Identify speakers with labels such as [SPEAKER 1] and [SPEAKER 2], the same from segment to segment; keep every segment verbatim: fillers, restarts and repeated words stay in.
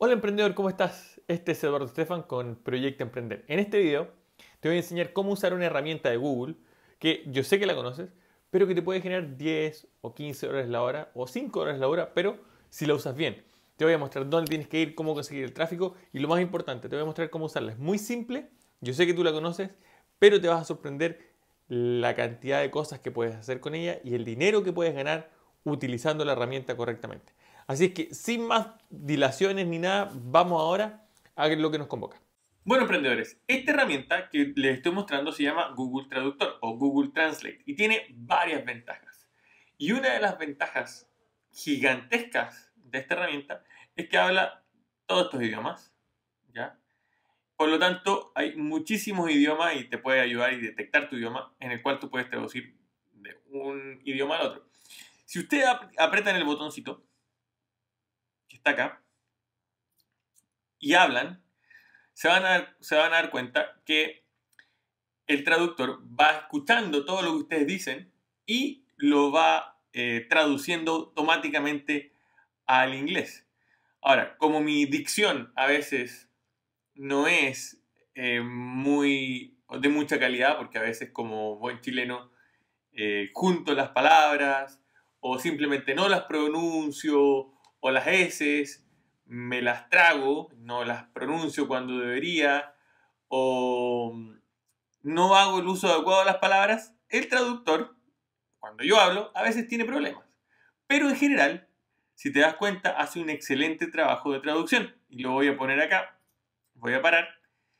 [SPEAKER 1] Hola emprendedor, ¿cómo estás? Este es Eduardo Estefan con Proyecto Emprender. En este video te voy a enseñar cómo usar una herramienta de Google que yo sé que la conoces, pero que te puede generar diez o quince dólares la hora o cinco dólares la hora, pero si la usas bien. Te voy a mostrar dónde tienes que ir, cómo conseguir el tráfico y lo más importante, te voy a mostrar cómo usarla. Es muy simple, yo sé que tú la conoces, pero te vas a sorprender la cantidad de cosas que puedes hacer con ella y el dinero que puedes ganar utilizando la herramienta correctamente. Así es que sin más dilaciones ni nada, vamos ahora a lo que nos convoca. Bueno, emprendedores, esta herramienta que les estoy mostrando se llama Google Traductor o Google Translate y tiene varias ventajas. Y una de las ventajas gigantescas de esta herramienta es que habla todos estos idiomas, ¿ya? Por lo tanto, hay muchísimos idiomas y te puede ayudar y detectar tu idioma en el cual tú puedes traducir de un idioma al otro. Si ustedes aprietan el botoncito que está acá y hablan, se van a dar, se van a dar cuenta que el traductor va escuchando todo lo que ustedes dicen y lo va eh, traduciendo automáticamente al inglés. Ahora, como mi dicción a veces no es eh, muy de mucha calidad, porque a veces como buen chileno eh, junto las palabras o simplemente no las pronuncio o las eses me las trago, no las pronuncio cuando debería o no hago el uso adecuado de las palabras, el traductor, cuando yo hablo, a veces tiene problemas. Pero en general, si te das cuenta, hace un excelente trabajo de traducción. Y lo voy a poner acá, voy a parar.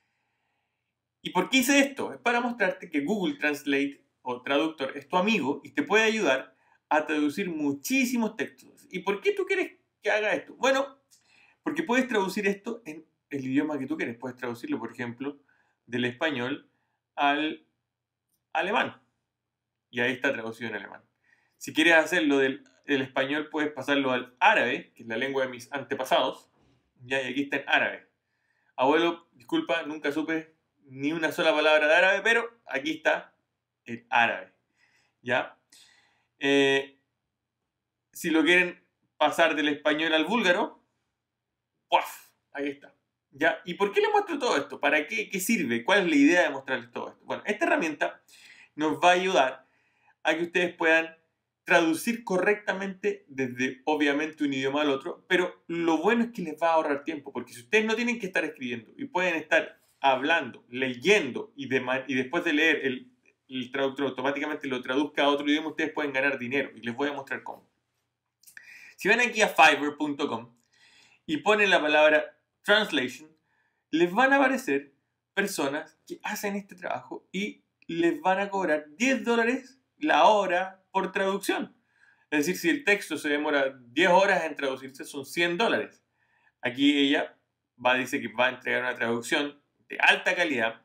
[SPEAKER 1] ¿Y por qué hice esto? Es para mostrarte que Google Translate o traductor es tu amigo y te puede ayudar a traducir muchísimos textos. ¿Y por qué tú quieres que haga esto? Bueno, porque puedes traducir esto en el idioma que tú quieres. Puedes traducirlo, por ejemplo, del español al alemán. Y ahí está traducido en alemán. Si quieres hacerlo del, del español, puedes pasarlo al árabe, que es la lengua de mis antepasados. Ya, y aquí está en árabe. Abuelo, disculpa, nunca supe ni una sola palabra de árabe, pero aquí está el árabe. ¿Ya? Eh, si lo quieren pasar del español al búlgaro, ¡puaf! Ahí está. ¿Ya? ¿Y por qué les muestro todo esto? ¿Para qué, qué sirve? ¿Cuál es la idea de mostrarles todo esto? Bueno, esta herramienta nos va a ayudar a que ustedes puedan traducir correctamente desde obviamente un idioma al otro, pero lo bueno es que les va a ahorrar tiempo, porque si ustedes no tienen que estar escribiendo y pueden estar hablando, leyendo y, de, y después de leer el, el traductor automáticamente lo traduzca a otro idioma, ustedes pueden ganar dinero y les voy a mostrar cómo. Si van aquí a fiverr punto com y ponen la palabra translation, les van a aparecer personas que hacen este trabajo y les van a cobrar diez dólares la hora por traducción. Es decir, si el texto se demora diez horas en traducirse, son cien dólares. Aquí ella va, dice que va a entregar una traducción de alta calidad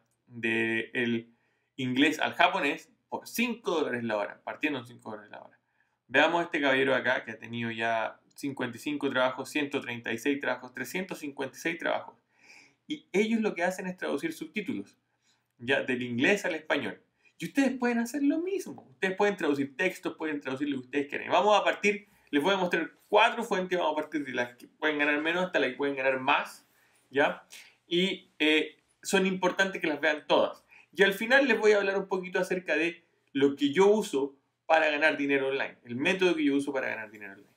[SPEAKER 1] del inglés al japonés por cinco dólares la hora, partiendo en cinco dólares la hora. Veamos a este caballero acá que ha tenido ya cincuenta y cinco trabajos, ciento treinta y seis trabajos, trescientos cincuenta y seis trabajos. Y ellos lo que hacen es traducir subtítulos, ya del inglés al español. Y ustedes pueden hacer lo mismo. Ustedes pueden traducir textos, pueden traducir lo que ustedes quieran. Vamos a partir, les voy a mostrar cuatro fuentes, vamos a partir de las que pueden ganar menos hasta las que pueden ganar más, ¿ya? Y eh, son importantes que las vean todas. Y al final les voy a hablar un poquito acerca de lo que yo uso para ganar dinero online, el método que yo uso para ganar dinero online.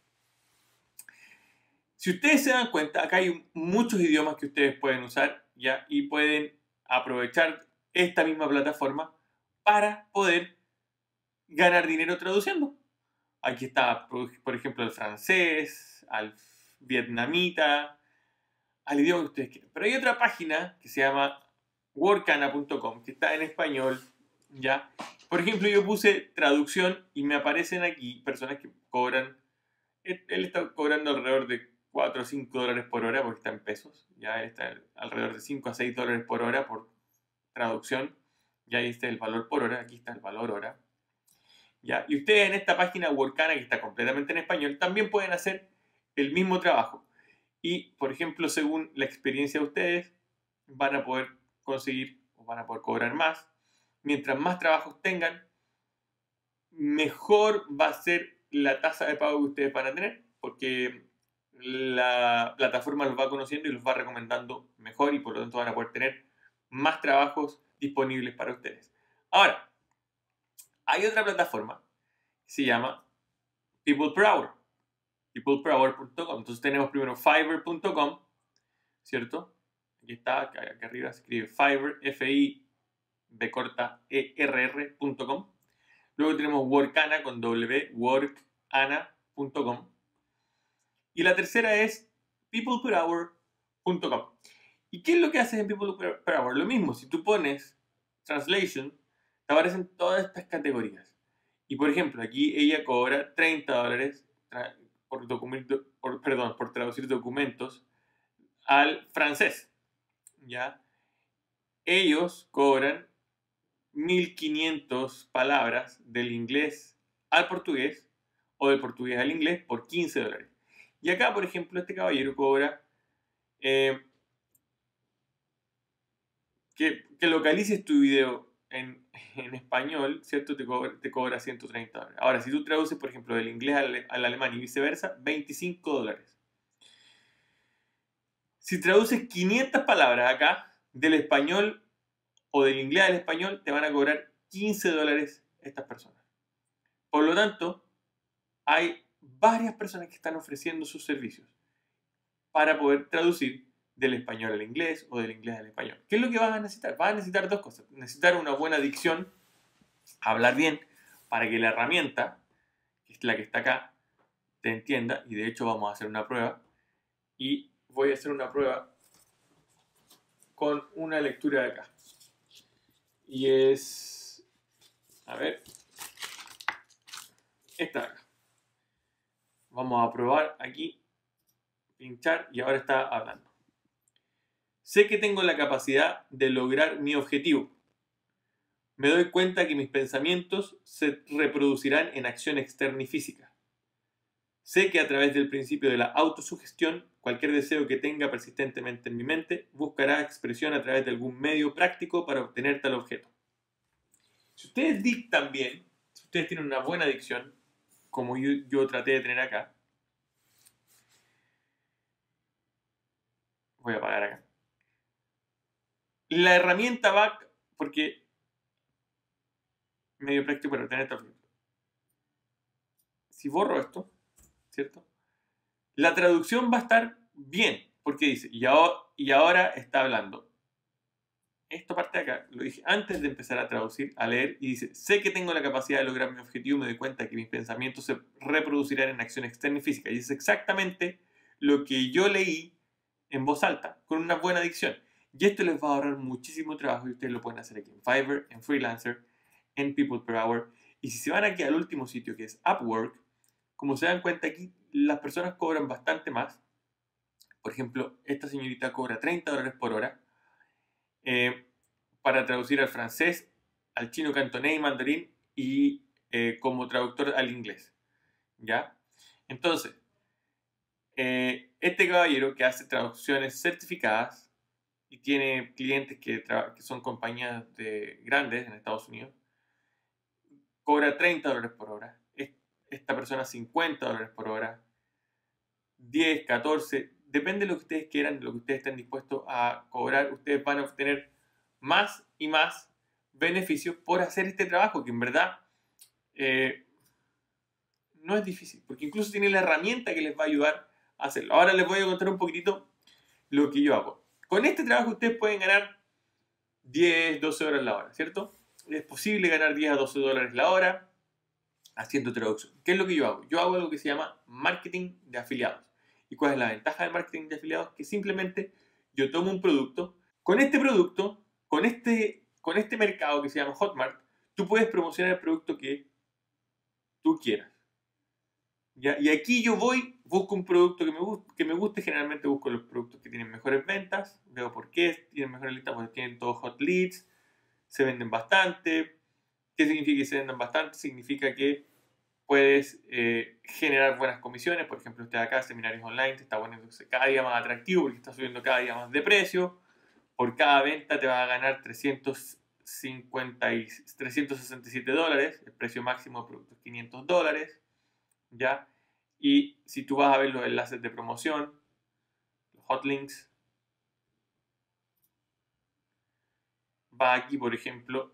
[SPEAKER 1] Si ustedes se dan cuenta, acá hay muchos idiomas que ustedes pueden usar, ¿ya? Y pueden aprovechar esta misma plataforma para poder ganar dinero traduciendo. Aquí está, por ejemplo, el francés, al vietnamita, al idioma que ustedes quieran. Pero hay otra página que se llama workana punto com, que está en español, ¿ya? Por ejemplo, yo puse traducción y me aparecen aquí personas que cobran, él, él está cobrando alrededor de cuatro o cinco dólares por hora porque está en pesos, ya él está alrededor de cinco a seis dólares por hora por traducción, ya ahí está el valor por hora, aquí está el valor hora. ¿Ya? Y ustedes en esta página Workana, que está completamente en español, también pueden hacer el mismo trabajo. Y, por ejemplo, según la experiencia de ustedes, van a poder conseguir o van a poder cobrar más. Mientras más trabajos tengan, mejor va a ser la tasa de pago que ustedes van a tener, porque la plataforma los va conociendo y los va recomendando mejor y por lo tanto van a poder tener más trabajos disponibles para ustedes. Ahora, hay otra plataforma que se llama People Per Hour, people per hour punto com. Entonces tenemos primero Fiverr punto com, ¿cierto? Aquí está, aquí arriba se escribe Fiverr, F I B corta E R R punto com. Luego tenemos Workana con W, workana punto com. Y la tercera es people per hour punto com. ¿Y qué es lo que haces en People Per Hour? Lo mismo, si tú pones Translation, te aparecen todas estas categorías. Y por ejemplo, aquí ella cobra treinta dólares por, documento, por, perdón, por traducir documentos al francés. ¿Ya? Ellos cobran mil quinientas palabras del inglés al portugués o del portugués al inglés por quince dólares. Y acá, por ejemplo, este caballero cobra eh, que, que localices tu video en, en español, ¿cierto? Te cobra, te cobra ciento treinta dólares. Ahora, si tú traduces, por ejemplo, del inglés al, al alemán y viceversa, veinticinco dólares. Si traduces quinientas palabras acá, del español o del inglés al español, te van a cobrar quince dólares estas personas. Por lo tanto, hay varias personas que están ofreciendo sus servicios para poder traducir del español al inglés o del inglés al español. ¿Qué es lo que vas a necesitar? Vas a necesitar dos cosas. Necesitar una buena dicción, hablar bien, para que la herramienta, que es la que está acá, te entienda. Y de hecho vamos a hacer una prueba. Y voy a hacer una prueba con una lectura de acá. Y es... A ver. Esta de acá. Vamos a probar aquí. Pinchar y ahora está hablando. Sé que tengo la capacidad de lograr mi objetivo. Me doy cuenta que mis pensamientos se reproducirán en acción externa y física. Sé que a través del principio de la autosugestión, cualquier deseo que tenga persistentemente en mi mente buscará expresión a través de algún medio práctico para obtener tal objeto. Si ustedes dictan bien, si ustedes tienen una buena dicción, como yo, yo traté de tener acá, voy a apagar acá. La herramienta va, porque medio práctico para obtener esta objeto. Si borro esto, ¿cierto? La traducción va a estar bien, porque dice, y ahora, y ahora está hablando. Esta parte de acá, lo dije antes de empezar a traducir, a leer, y dice, sé que tengo la capacidad de lograr mi objetivo, me doy cuenta que mis pensamientos se reproducirán en acción externa y física. Y es exactamente lo que yo leí en voz alta, con una buena dicción. Y esto les va a ahorrar muchísimo trabajo y ustedes lo pueden hacer aquí en Fiverr, en Freelancer, en People Per Hour. Y si se van aquí al último sitio, que es Upwork, como se dan cuenta aquí, las personas cobran bastante más. Por ejemplo, esta señorita cobra treinta dólares por hora eh, para traducir al francés, al chino cantonés y mandarín y eh, como traductor al inglés. ¿Ya? Entonces, eh, este caballero que hace traducciones certificadas y tiene clientes que, que son compañías de, grandes en Estados Unidos, cobra treinta dólares por hora. Esta persona cincuenta dólares por hora, diez, catorce, depende de lo que ustedes quieran, de lo que ustedes estén dispuestos a cobrar. Ustedes van a obtener más y más beneficios por hacer este trabajo, que en verdad eh, no es difícil, porque incluso tiene la herramienta que les va a ayudar a hacerlo. Ahora les voy a contar un poquitito lo que yo hago. Con este trabajo ustedes pueden ganar diez, doce dólares la hora, ¿cierto? Es posible ganar diez a doce dólares la hora haciendo traducción. ¿Qué es lo que yo hago? Yo hago algo que se llama marketing de afiliados. ¿Y cuál es la ventaja del marketing de afiliados? Que simplemente yo tomo un producto, con este producto, con este, con este mercado que se llama Hotmart, tú puedes promocionar el producto que tú quieras. ¿Ya? Y aquí yo voy, busco un producto que me, guste, que me guste, generalmente busco los productos que tienen mejores ventas, veo por qué tienen mejores listas, porque tienen todos hot leads, se venden bastante. ¿Qué significa que se vendan bastante? Significa que puedes eh, generar buenas comisiones. Por ejemplo, usted acá, seminarios online, te está poniéndose cada día más atractivo porque está subiendo cada día más de precio. Por cada venta te va a ganar trescientos cincuenta y, trescientos sesenta y siete dólares. El precio máximo del producto es quinientos dólares. ¿Ya? Y si tú vas a ver los enlaces de promoción, los hotlinks, va aquí, por ejemplo,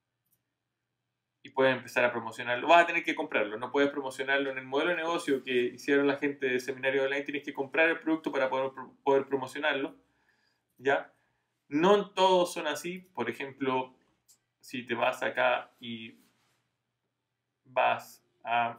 [SPEAKER 1] y puedes empezar a promocionarlo. Vas a tener que comprarlo, no puedes promocionarlo en el modelo de negocio que hicieron la gente de seminario online. Tienes que comprar el producto para poder, poder promocionarlo, ¿ya? No todos son así. Por ejemplo, si te vas acá y vas a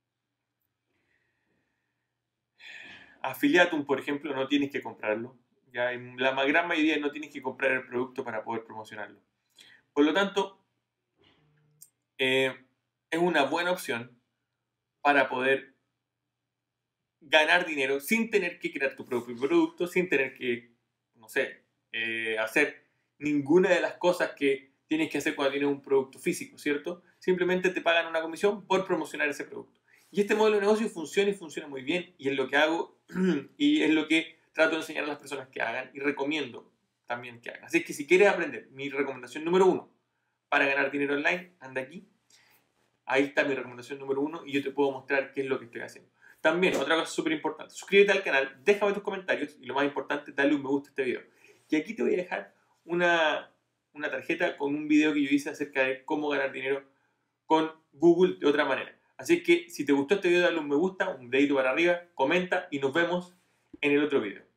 [SPEAKER 1] Affiliatum, por ejemplo, no tienes que comprarlo. Ya en la gran mayoría no tienes que comprar el producto para poder promocionarlo. Por lo tanto, eh, es una buena opción para poder ganar dinero sin tener que crear tu propio producto, sin tener que, no sé, eh, hacer ninguna de las cosas que tienes que hacer cuando tienes un producto físico, ¿cierto? Simplemente te pagan una comisión por promocionar ese producto. Y este modelo de negocio funciona y funciona muy bien, y es lo que hago y es lo que trato de enseñar a las personas que hagan y recomiendo también que hagan. Así que si quieres aprender, mi recomendación número uno para ganar dinero online, anda aquí. Ahí está mi recomendación número uno y yo te puedo mostrar qué es lo que estoy haciendo. También, otra cosa súper importante, suscríbete al canal, déjame tus comentarios y lo más importante, dale un me gusta a este video. Y aquí te voy a dejar una, una tarjeta con un video que yo hice acerca de cómo ganar dinero con Google de otra manera. Así que si te gustó este video, dale un me gusta, un dedito para arriba, comenta y nos vemos en el otro video.